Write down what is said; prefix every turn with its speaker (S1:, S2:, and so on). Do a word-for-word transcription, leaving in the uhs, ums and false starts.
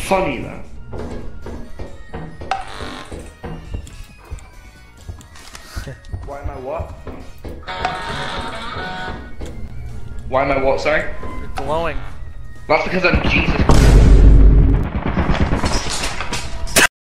S1: funny though. Why am I what? Why am I what, sorry?
S2: You're glowing.
S1: That's because I'm Jesus.